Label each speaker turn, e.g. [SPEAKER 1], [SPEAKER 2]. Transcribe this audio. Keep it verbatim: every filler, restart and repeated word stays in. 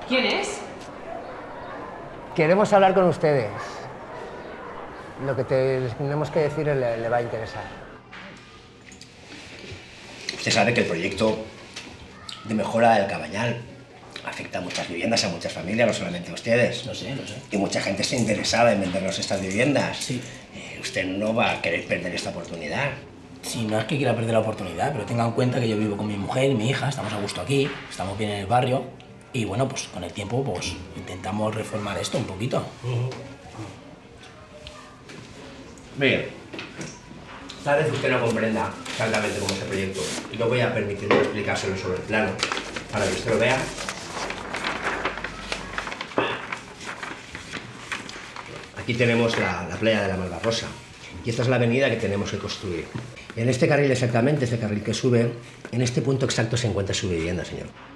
[SPEAKER 1] ¿Quién es?
[SPEAKER 2] Queremos hablar con ustedes. Lo que te, les tenemos que decir le, le va a interesar.
[SPEAKER 3] Usted sabe que el proyecto de mejora del Cabañal afecta a muchas viviendas, a muchas familias, no solamente a ustedes.
[SPEAKER 4] Lo sé, lo sé.
[SPEAKER 3] Y mucha gente está interesada en vendernos estas viviendas.
[SPEAKER 4] Sí.
[SPEAKER 3] Eh, usted no va a querer perder esta oportunidad.
[SPEAKER 4] Sí, no es que quiera perder la oportunidad, pero tenga en cuenta que yo vivo con mi mujer y mi hija, estamos a gusto aquí, estamos bien en el barrio y bueno, pues con el tiempo pues intentamos reformar esto un poquito.
[SPEAKER 3] Uh-huh. Bien, tal vez usted no comprenda exactamente cómo es el proyecto y no voy a permitirme explicárselo sobre el plano para que usted lo vea. Aquí tenemos la, la playa de la Malvarrosa y esta es la avenida que tenemos que construir. En este carril exactamente, este carril que sube, en este punto exacto se encuentra su vivienda, señor.